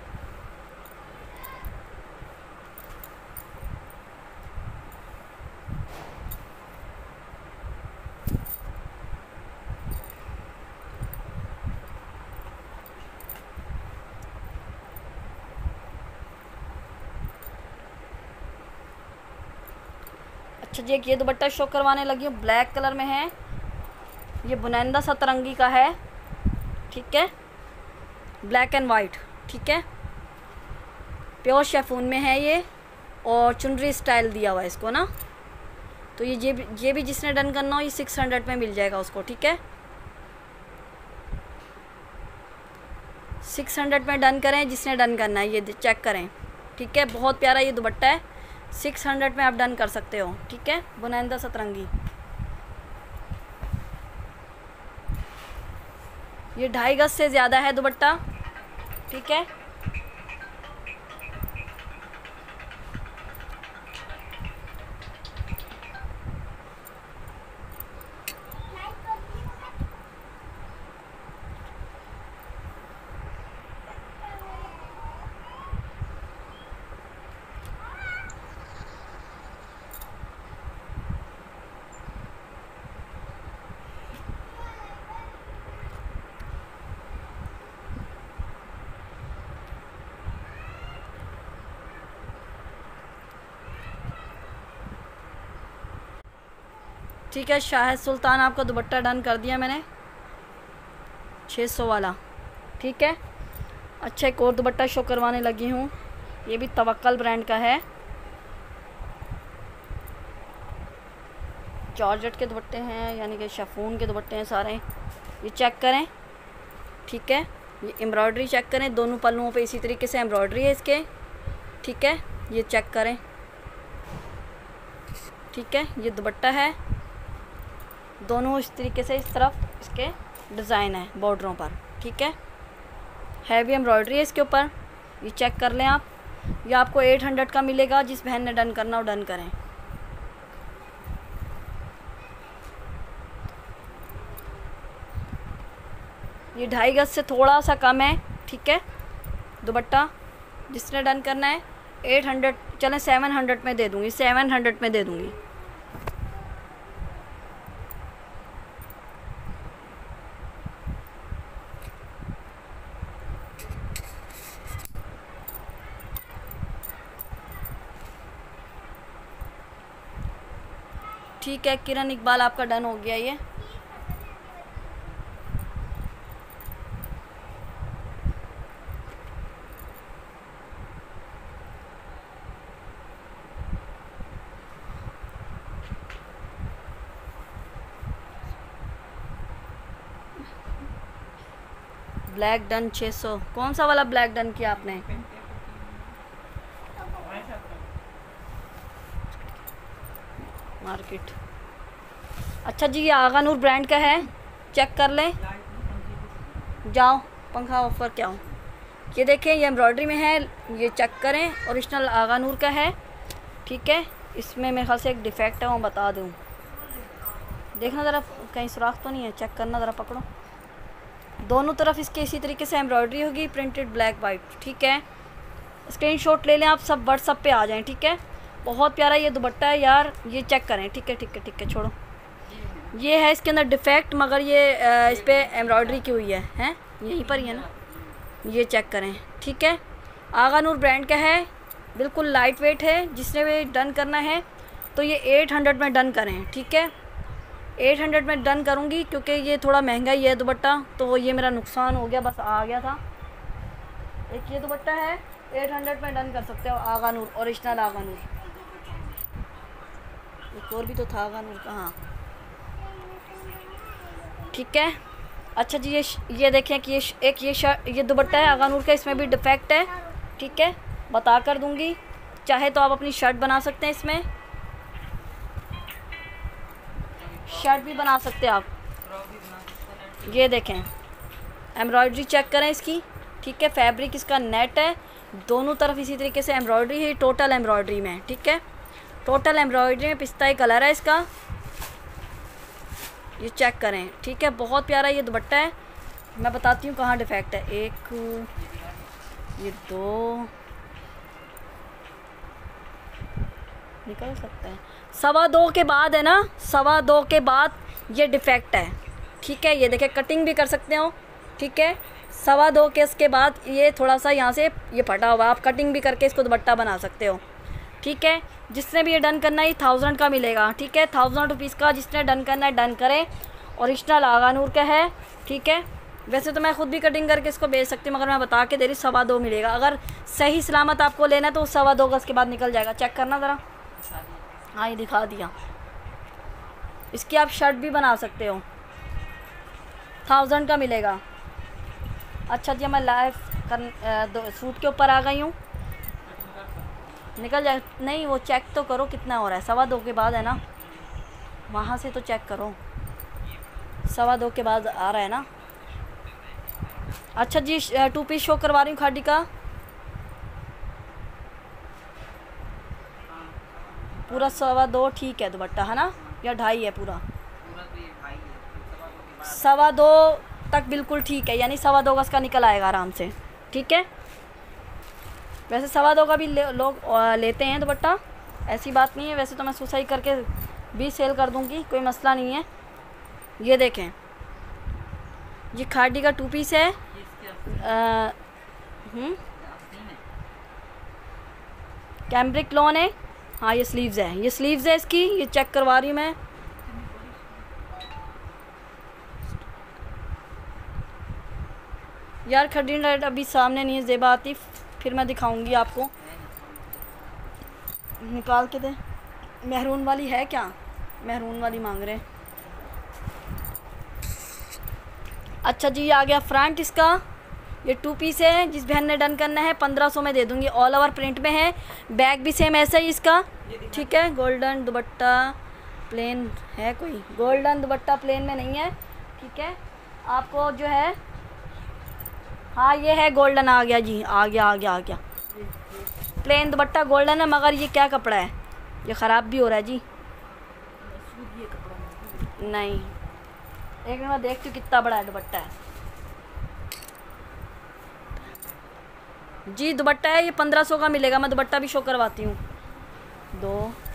अच्छा जी एक ये दुपट्टा शो करवाने लगी हूँ, ब्लैक कलर में है, ये बुनंदा सतरंगी का है, ठीक है। ब्लैक एंड वाइट, ठीक है। प्योर शेफून में है ये, और चुनरी स्टाइल दिया हुआ है इसको ना। तो ये भी जिसने डन करना हो ये 600 में मिल जाएगा उसको, ठीक है। 600 में डन करें जिसने डन करना है, ये चेक करें, ठीक है। बहुत प्यारा ये दुपट्टा है, 600 में आप डन कर सकते हो, ठीक है। बुनैंदा सतरंगी, ये 2.5 गज से ज़्यादा है दुपट्टा, ठीक है। ठीक है, शाहिद सुल्तान आपका दुपट्टा डन कर दिया मैंने, 600 वाला, ठीक है। अच्छा, एक और दुपट्टा शो करवाने लगी हूँ, ये भी तवक्कल ब्रांड का है। जॉर्जेट के दुपट्टे हैं, यानी कि शिफॉन के दुपट्टे हैं सारे। ये चेक करें, ठीक है। ये एम्ब्रॉयडरी चेक करें, दोनों पल्लुओं पे इसी तरीके से एम्ब्रॉयडरी है इसके, ठीक है। ये चेक करें, ठीक है। ये दुपट्टा है, दोनों इस तरीके से इस तरफ इसके डिज़ाइन है बॉर्डरों पर, ठीक है। हैवी एम्ब्रॉयडरी है इसके ऊपर, ये चेक कर लें आप। ये आपको 800 का मिलेगा, जिस बहन ने डन करना हो डन करें। ये 2.5 गज से थोड़ा सा कम है, ठीक है। दुपट्टा जिसने डन करना है 800, चलें 700 में दे दूँगी, 700 में दे दूँगी। ठीक है, किरण इकबाल आपका डन हो गया ये। ब्लैक डन 600, कौन सा वाला ब्लैक डन किया आपने? मार्केट। अच्छा जी, ये आगा नूर ब्रांड का है, चेक कर लें। जाओ पंखा ऑफ करके आओ। ये देखें, ये एम्ब्रॉयडरी में है, ये चेक करें, ओरिजिनल आगा नूर का है, ठीक है। इसमें मेरे ख्याल से एक डिफेक्ट है, वो बता दूँ। देखना ज़रा कहीं सुराख तो नहीं है, चेक करना ज़रा, पकड़ो। दोनों तरफ इसके इसी तरीके से एम्ब्रॉयडरी होगी, प्रिंटेड ब्लैक वाइट, ठीक है। स्क्रीनशॉट ले लें आप, सब व्हाट्सअप पे आ जाएं, ठीक है। बहुत प्यारा ये दुपट्टा है यार, ये चेक करें, ठीक है ठीक है ठीक है, छोड़ो। ये है इसके अंदर डिफेक्ट, मगर ये इस पर एम्ब्रॉयडरी की हुई है, हैं यहीं पर ही है ना। ये चेक करें, ठीक है। आगा नूर ब्रांड का है, बिल्कुल लाइट वेट है। जिसने भी डन करना है तो ये 800 में डन करें, ठीक है। 800 में डन करूँगी, क्योंकि ये थोड़ा महंगा ही है दुपट्टा, तो ये मेरा नुकसान हो गया, बस आ गया था। एक ये दुपट्टा है, 800 में डन कर सकते हो, आगा नूर, ओरिजिनल आगा नूर। एक और भी तो था आगा नूर का, हाँ ठीक है। अच्छा जी, ये देखें कि ये दुपट्टा है आगा नूर का, इसमें भी डिफेक्ट है, ठीक है। बता कर दूँगी, चाहे तो आप अपनी शर्ट बना सकते हैं, इसमें शर्ट भी बना सकते हैं आप। ये देखें, एम्ब्रॉयडरी चेक करें इसकी, ठीक है। फैब्रिक इसका नेट है, दोनों तरफ इसी तरीके से एम्ब्रॉयडरी है, टोटल एम्ब्रॉयडरी में, ठीक है। टोटल एम्ब्रॉयडरी में पिस्ताई कलर है इसका, ये चेक करें, ठीक है। बहुत प्यारा ये दुपट्टा है। मैं बताती हूँ कहाँ डिफेक्ट है। एक, ये दो, निकल सकता है, 2.25 के बाद है ना, 2.25 के बाद ये डिफेक्ट है, ठीक है। ये देखें, कटिंग भी कर सकते हो, ठीक है। 2.25 के इसके बाद ये थोड़ा सा यहाँ से ये फटा हुआ, आप कटिंग भी करके इसको दुपट्टा बना सकते हो, ठीक है। जिसने भी ये डन करना है 1000 का मिलेगा, ठीक है। 1000 रुपीज़ का जिसने डन करना है डन करें। ओरिजिनल आगा नूर का है, ठीक है। वैसे तो मैं खुद भी कटिंग करके इसको बेच सकती हूँ, मगर मैं बता के दे रही 2.25 मिलेगा। अगर सही सलामत आपको लेना है तो 2.25 गज के बाद निकल जाएगा। चेक करना ज़रा। हाँ ये दिखा दिया। इसकी आप शर्ट भी बना सकते हो, 1000 का मिलेगा। अच्छा जी, मैं लाइव सूट के ऊपर आ गई हूँ। निकल जाए नहीं, वो चेक तो करो कितना हो रहा है। 2.25 के बाद है ना, वहाँ से तो चेक करो। 2.25 के बाद आ रहा है ना। अच्छा जी, 2 पीस शो करवा रही हूँ खादी का। पूरा 2.25 ठीक है दुपट्टा, है ना, या 2.5 है पूरा? 2.25 तक बिल्कुल ठीक है, यानी 2.25 गज का निकल आएगा आराम से। ठीक है, वैसे 2.25 का भी लोग लेते हैं दुपट्टा, ऐसी बात नहीं है। वैसे तो मैं सुसाई करके भी सेल कर दूंगी, कोई मसला नहीं है। ये देखें, ये खादी का 2 पीस है। कैम्ब्रिक लॉन है। हाँ ये स्लीव्स है, ये स्लीव्स है इसकी। ये चेक करवा रही हूँ मैं। यार खड़ी रेड अभी सामने नहीं है ज़ेबा आती, फिर मैं दिखाऊंगी आपको। निकाल के दे। मेहरून वाली है क्या? मेहरून वाली मांग रहे हैं। अच्छा जी, ये आ गया फ्रंट इसका। ये 2 पीस है। जिस बहन ने डन करना है 1500 में दे दूंगी। ऑल ओवर प्रिंट में है। बैग भी सेम ऐसा ही इसका। ठीक है, गोल्डन दुपट्टा प्लेन है, कोई गोल्डन दुपट्टा प्लेन में नहीं है। ठीक है, आपको जो है, हाँ ये है गोल्डन, आ गया जी, आ गया। प्लेन दुपट्टा गोल्डन है, मगर ये क्या कपड़ा है, ये ख़राब भी हो रहा है जी। नहीं, एक मिनट मैं देखती हूँ कितना बड़ा है दुपट्टा है जी। दुपट्टा है ये 1500 का मिलेगा। मैं दुपट्टा भी शो करवाती हूँ। 2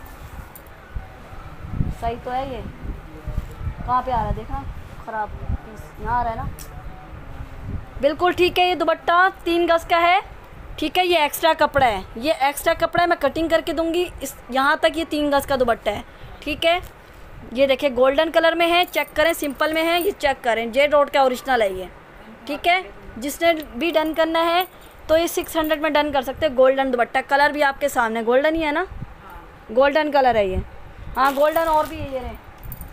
सही तो है। ये कहाँ पे आ रहा है, देखा ख़राब पीस यहाँ आ रहा है ना, बिल्कुल ठीक है। ये दुपट्टा 3 गज का है। ठीक है, ये एक्स्ट्रा कपड़ा है, ये एक्स्ट्रा कपड़ा है, मैं कटिंग करके दूंगी। इस यहाँ तक ये 3 गज का दुपट्टा है। ठीक है, ये देखिए गोल्डन कलर में है, चेक करें। सिंपल में है, ये चेक करें। जेड रोड का ओरिजिनल है ये। ठीक है, जिसने भी डन करना है तो ये 600 में डन कर सकते हैं। गोल्डन दुपट्टा, कलर भी आपके सामने गोल्डन ही है ना, गोल्डन कलर है ये। हाँ गोल्डन और भी है, ये रहे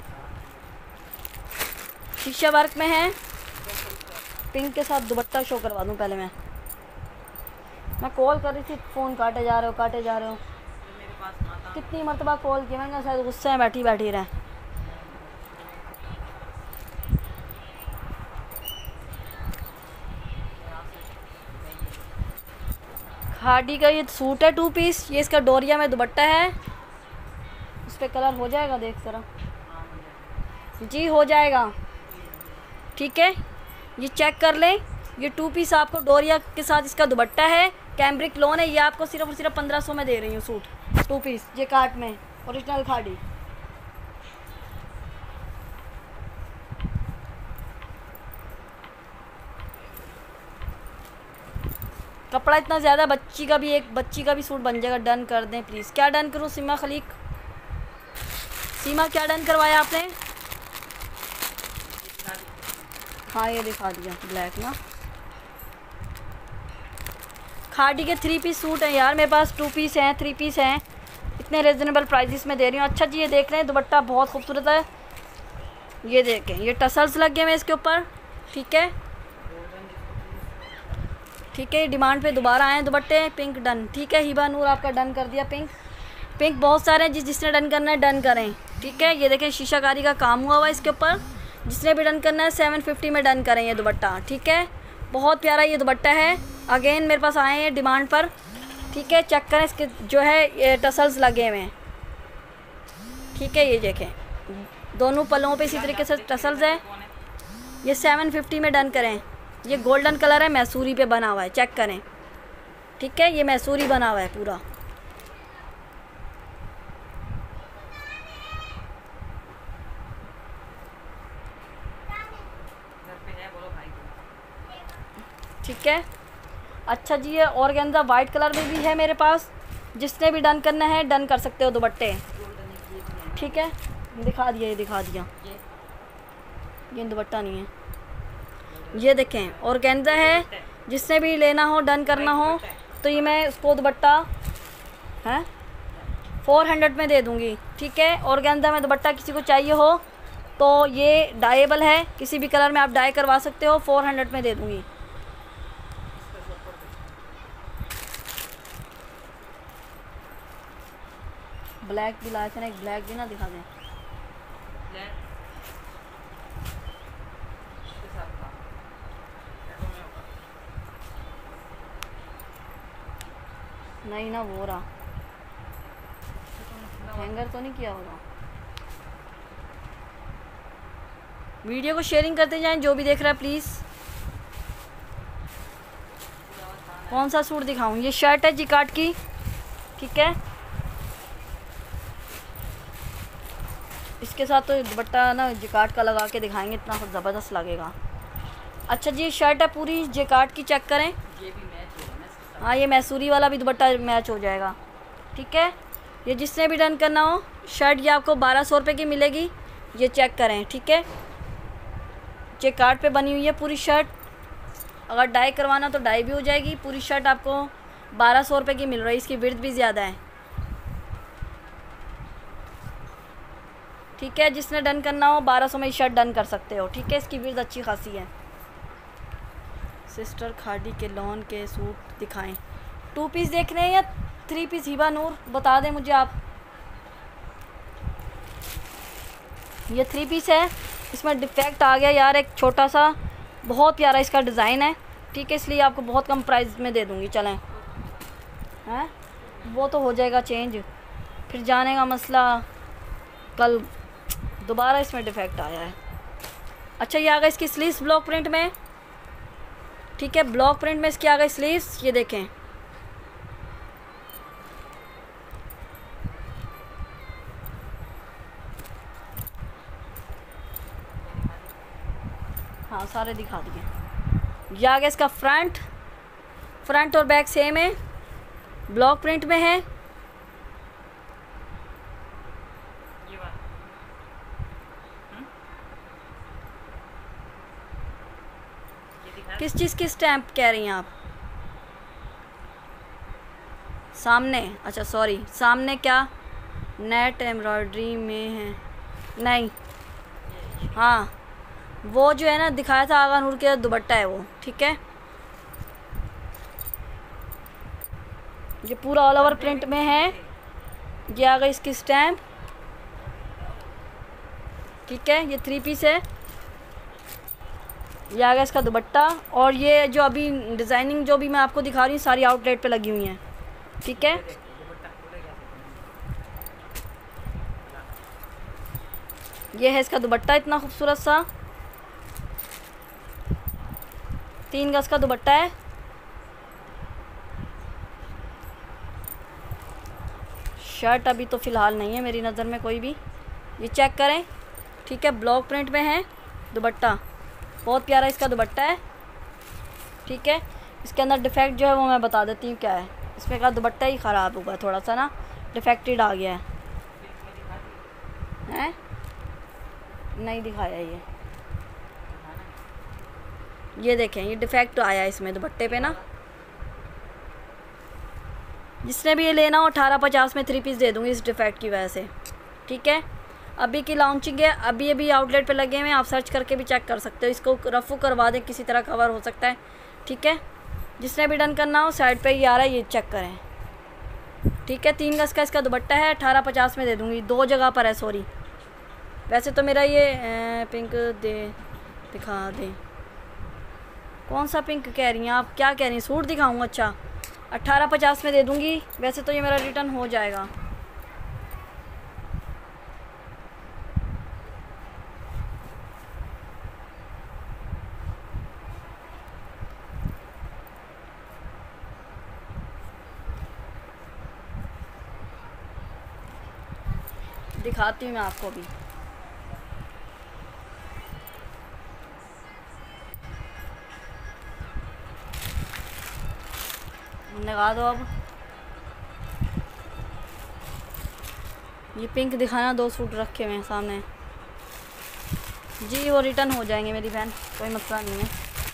शीशा वर्क में है। पिंक के साथ दुपट्टा शो करवा दूँ पहले। मैं कॉल कर रही थी, फ़ोन काटे जा रहे हो। कितनी मरतबा कॉल की मैंने, शायद गुस्से में बैठी रहे। खादी का ये सूट है 2 पीस। ये इसका डोरिया में दुपट्टा है। उस पर कलर हो जाएगा, देख ज़रा जी, हो जाएगा। ठीक है, ये चेक कर लें। ये 2 पीस आपको डोरिया के साथ इसका दुपट्टा है। कैम्ब्रिक लॉन है। ये आपको सिर्फ और सिर्फ 1500 में दे रही हूँ सूट 2 पीस। ये काट में ओरिजिनल खादी। कपड़ा इतना ज़्यादा, बच्ची का भी सूट बन जाएगा। डन कर दें प्लीज़। क्या डन करूँ सीमा खलीक? सीमा क्या डन करवाया आपने? हाँ ये दिखा दिया, ब्लैक ना। खादी के 3 पीस सूट हैं यार मेरे पास। 2 पीस हैं, 3 पीस हैं, इतने रिजनेबल प्राइसेस में दे रही हूँ। अच्छा जी, ये देख रहे हैं दुपट्टा बहुत खूबसूरत है। ये देखें, ये टसल्स लग गए हैं इसके ऊपर। ठीक है, डिमांड पे दोबारा आए दुपट्टे। Pink done. ठीक है, हिबा नूर आपका डन कर दिया। पिंक बहुत सारे हैं, जिसने डन करना है डन करें। ठीक है, ये देखें शीशाकारी का काम हुआ इसके ऊपर। जिसने भी डन करना है 750 में डन करें ये दुपट्टा। ठीक है, बहुत प्यारा ये दुपट्टा है। अगेन मेरे पास आए हैं डिमांड पर। ठीक है, चेक करें इसके जो है ये टसल्स लगे हुए हैं। ठीक है, ये देखें दोनों पल्लों पे इसी तरीके से टसल्स है। ये 750 में डन करें। ये गोल्डन कलर है, मैसूरी पे बना हुआ है, चेक करें। ठीक है, ये मैसूरी बना हुआ है पूरा। ठीक है, अच्छा जी, ये ऑर्गेन्जा वाइट कलर में भी है मेरे पास। जिसने भी डन करना है डन कर सकते हो दुपट्टे। ठीक है, दिखा दिया, ये दुपट्टा नहीं है। ये देखें ऑर्गेन्जा है, जिसने भी लेना हो डन करना हो तो ये मैं उसको दुपट्टा है 400 में दे दूँगी। ठीक है, ऑर्गेन्जा में दुपट्टा किसी को चाहिए हो तो ये डाइएबल है, किसी भी कलर में आप डाई करवा सकते हो, 400 में दे दूँगी। ब्लैक भी लाए थे ना, एक ब्लैक भी ना दिखा दें। नहीं ना, वो रहा, हैंगर तो नहीं किया होगा। वीडियो को शेयरिंग करते जाएं, जो भी देख रहा है प्लीज़। कौन सा सूट दिखाऊं? ये शर्ट है जिकार्ड की, ठीक है, इसके साथ तो दुपट्टा ना जिकार्ड का लगा के दिखाएंगे, इतना ज़बरदस्त लगेगा। अच्छा जी, शर्ट है पूरी जिकार्ड की, चेक करें। हाँ, ये मैसूरी वाला भी दुपट्टा मैच हो जाएगा। ठीक है, ये जिसने भी डन करना हो, शर्ट ये आपको 1200 रुपये की मिलेगी। ये चेक करें, ठीक है, जिकार्ड पे बनी हुई है पूरी शर्ट। अगर डाई करवाना तो डाई भी हो जाएगी। पूरी शर्ट आपको 1200 रुपये की मिल रही है, इसकी विड्थ भी ज़्यादा है। ठीक है, जिसने डन करना हो 1200 में शर्ट डन कर सकते हो। ठीक है, इसकी विड्थ अच्छी खासी है। सिस्टर खादी के लॉन के सूट दिखाएं। 2 पीस देख रहे हैं या 3 पीस? हिबा नूर बता दें मुझे आप। ये 3 पीस है, इसमें डिफेक्ट आ गया यार एक छोटा सा, बहुत प्यारा इसका डिज़ाइन है। ठीक है, इसलिए आपको बहुत कम प्राइस में दे दूँगी। चलें, हैं वो तो हो जाएगा चेंज, फिर जाने का मसला। कल दोबारा इसमें डिफेक्ट आया है। अच्छा, ये आ गया इसकी स्लीव्स ब्लॉक प्रिंट में। ठीक है, ब्लॉक प्रिंट में इसकी आ गई स्लीव्स, ये देखें। हाँ, सारे दिखा दिए। ये आ गया इसका फ्रंट और बैक सेम है, ब्लॉक प्रिंट में है। किस चीज़ की स्टैम्प कह रही हैं आप? सामने? अच्छा सॉरी, सामने क्या नेट एम्ब्रॉयडरी में है? नहीं, हाँ वो जो है ना दिखाया था आगा नूर के दुपट्टा है वो। ठीक है, ये पूरा ऑल ओवर प्रिंट में है। ये आ गई इसकी स्टैम्प। ठीक है, ये 3 पीस है। ये आ गया इसका दुपट्टा, और ये जो अभी डिज़ाइनिंग जो भी मैं आपको दिखा रही हूँ सारी आउटलेट पे लगी हुई हैं। ठीक है, ये है इसका दुपट्टा, इतना खूबसूरत सा 3 गज का दुपट्टा है। शर्ट अभी तो फ़िलहाल नहीं है मेरी नज़र में कोई भी, ये चेक करें। ठीक है, ब्लॉक प्रिंट में है दुपट्टा, बहुत प्यारा इसका दुपट्टा है। ठीक है, इसके अंदर डिफेक्ट जो है वो मैं बता देती हूँ क्या है। इसमें का दुपट्टा ही ख़राब हुआ, थोड़ा सा ना डिफेक्टेड आ गया है। नहीं दिखाया ये देखें, ये डिफेक्ट आया है इसमें दुपट्टे पे ना। जिसने भी ये लेना हो 1850 में 3 पीस दे दूँगी इस डिफेक्ट की वजह से। ठीक है, अभी की लॉन्चिंग है, अभी आउटलेट पे लगे हुए हैं, आप सर्च करके भी चेक कर सकते हो। इसको रफू करवा दें, किसी तरह कवर हो सकता है। ठीक है, जिसने भी डन करना हो साइड पे ही आ रहा है, ये चेक करें। ठीक है, 3 गज का इसका दुपट्टा है, 1850 में दे दूँगी। 2 जगह पर है, सॉरी। वैसे तो मेरा ये पिंक दिखा दें। कौन सा पिंक कह रही हैं आप? क्या कह रही हैं? सूट दिखाऊँ? अच्छा, 1850 में दे दूँगी। वैसे तो ये मेरा रिटर्न हो जाएगा। दिखाती हूँ मैं आपको भी। लगा दो अब। ये पिंक दिखाना, 2 सूट रखे हुए हैं सामने जी, वो रिटर्न हो जाएंगे मेरी बहन, कोई मसला नहीं है।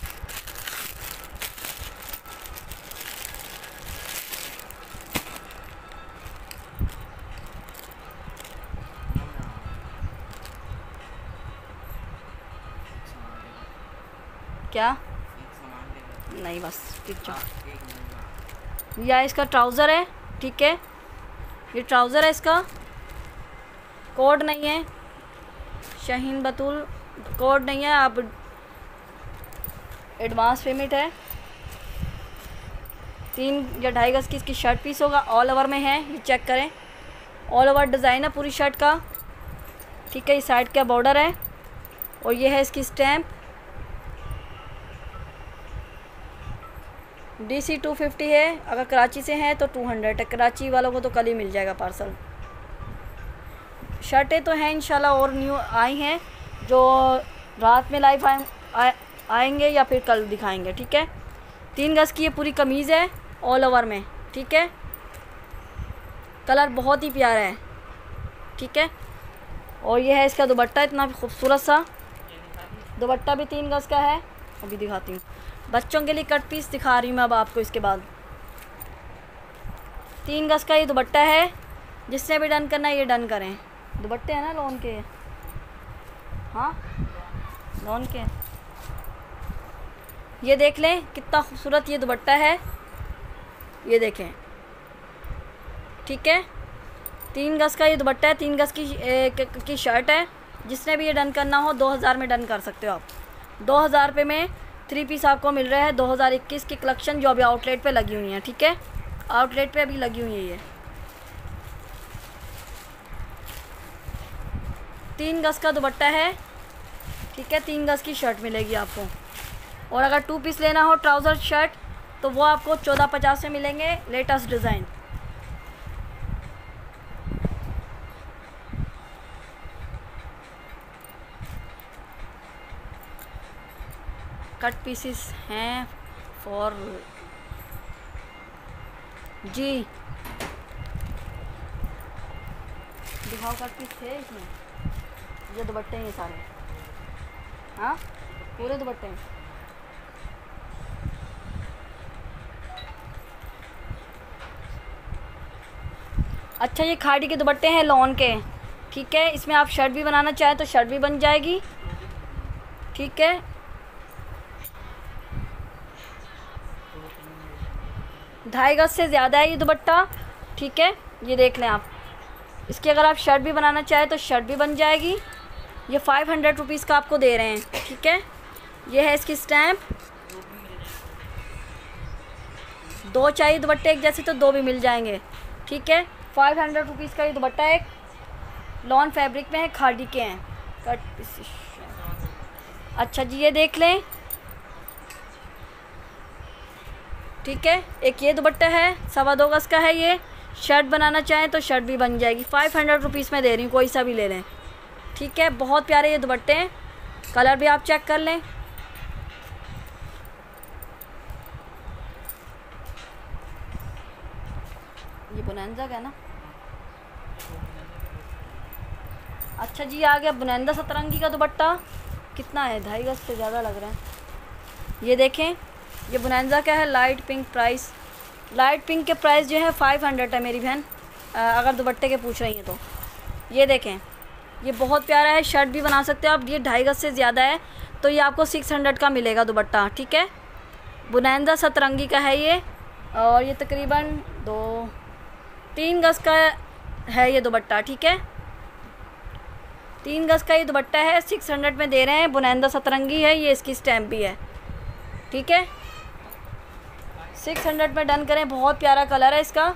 क्या? नहीं बस ठीक जाओ। यह इसका ट्राउज़र है, ठीक है, ये ट्राउज़र है, इसका कोड नहीं है शाहीन बतूल, कोड नहीं है, आप एडवांस पेमेंट है। 3 या 2.5 गज की इसकी शर्ट पीस होगा, ऑल ओवर में है, ये चेक करें, ऑल ओवर डिज़ाइन है पूरी शर्ट का, ठीक है। इस साइड का बॉर्डर है और ये है इसकी स्टैम्प। DC 250 है, अगर कराची से हैं तो 200 है, कराची वालों को तो कल ही मिल जाएगा पार्सल। शर्टें तो हैं इंशाल्लाह और न्यू आई हैं, जो रात में लाइव आएंगे या फिर कल दिखाएंगे, ठीक है। 3 गज की ये पूरी कमीज़ है ऑल ओवर में, ठीक है। कलर बहुत ही प्यारा है, ठीक है। और ये है इसका दुपट्टा, इतना खूबसूरत सा दुपट्टा भी 3 गज का है। अभी दिखाती हूँ, बच्चों के लिए कट पीस दिखा रही हूँ मैं अब आपको। इसके बाद 3 गज का ये दुपट्टा है, जिसने भी डन करना है ये डन करें। दुपट्टे हैं ना लॉन के, हाँ लॉन के, ये देख लें कितना खूबसूरत ये दुपट्टा है, ये देखें, ठीक है। 3 गज का ये दुपट्टा है, 3 गज की शर्ट है। जिसने भी ये डन करना हो 2000 में डन कर सकते हो आप। 2000 रुपये में 3 पीस आपको मिल रहा है। 2021 की कलेक्शन जो अभी आउटलेट पे लगी हुई है, ठीक है, आउटलेट पे अभी लगी हुई है ये। 3 गज का दुपट्टा है, ठीक है, 3 गज की शर्ट मिलेगी आपको। और अगर 2 पीस लेना हो ट्राउज़र शर्ट तो वो आपको 1450 में मिलेंगे, लेटेस्ट डिज़ाइन। कट पीसेस हैं फॉर जी, दिखाओ कट पीस थे इसमें, ये दुपट्टे हैं सारे, हाँ पूरे दुपट्टे हैं। अच्छा ये खाड़ी के दुपट्टे हैं लॉन के, ठीक है। इसमें आप शर्ट भी बनाना चाहें तो शर्ट भी बन जाएगी, ठीक है। ढाई गज से ज़्यादा है ये दुपट्टा, ठीक है, ये देख लें आप। इसकी अगर आप शर्ट भी बनाना चाहें तो शर्ट भी बन जाएगी। ये 500 रुपीज़ का आपको दे रहे हैं, ठीक है। ये है इसकी स्टैम्प। 2 चाहिए दुपट्टे एक जैसे तो 2 भी मिल जाएंगे, ठीक है। 500 रुपीज़ का ये दुपट्टा है, लॉन फैब्रिक में है, खादी के हैं, कट। अच्छा जी ये देख लें, ठीक है। एक ये दुपट्टा है, 2.25 गज का है ये। शर्ट बनाना चाहें तो शर्ट भी बन जाएगी। 500 रुपीज़ में दे रही हूँ, कोई सा भी ले लें, ठीक है। बहुत प्यारे ये दुपट्टे हैं, कलर भी आप चेक कर लें। ये बुनंदा का है ना। अच्छा जी आ गया बुनंदा सतरंगी का दुपट्टा, कितना है, 2.5 गज से ज़्यादा लग रहा है। ये देखें, ये बुनंदा का है, light pink price, light pink के प्राइस जो है 500 है मेरी बहन, अगर दुपट्टे के पूछ रही हैं तो। ये देखें, ये बहुत प्यारा है, शर्ट भी बना सकते हो आप। ये 2.5 गज से ज़्यादा है तो ये आपको 600 का मिलेगा दुपट्टा, ठीक है। बुनंदा सतरंगी का है ये, और ये तकरीबन 3 गज का है ये दुपट्टा, ठीक है। 3 गज का ये दुपट्टा है, 600 में दे रहे हैं। बुनंदा सतरंगी है, ये इसकी स्टैम्प भी है, ठीक है। 600 में डन करें, बहुत प्यारा कलर है इसका।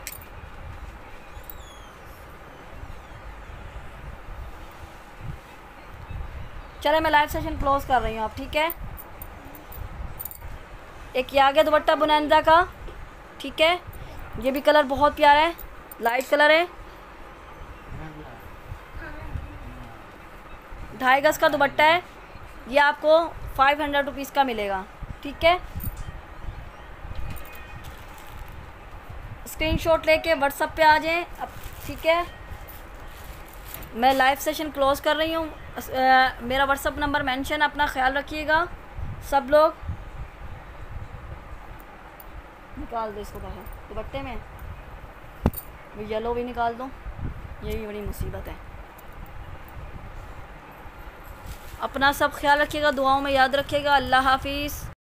चले मैं लाइव सेशन क्लोज कर रही हूँ आप, ठीक है। एक ये आ गया दुपट्टा बुनंदा का, ठीक है। ये भी कलर बहुत प्यारा है, लाइट कलर है। 2.5 गज का दुपट्टा है, ये आपको 500 रुपीज़ का मिलेगा, ठीक है। स्क्रीनशॉट लेके व्हाट्सएप पे आ जाएं अब, ठीक है। मैं लाइव सेशन क्लोज कर रही हूँ। मेरा व्हाट्सएप नंबर मेंशन, अपना ख्याल रखिएगा सब लोग। निकाल दो इसको बाहर दुपट्टे में, येलो भी निकाल दो, ये भी बड़ी मुसीबत है। अपना सब ख्याल रखिएगा, दुआओं में याद रखिएगा। अल्लाह हाफिज़।